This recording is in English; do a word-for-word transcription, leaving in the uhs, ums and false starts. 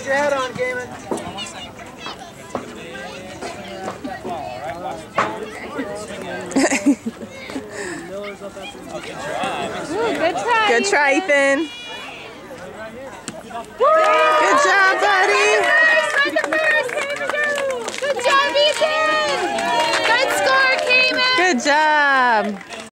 Get your head on, Cayman. Ooh, good try. Good try, Ethan. Good job, buddy. Good job, Ethan. Good score, Cayman. Good job.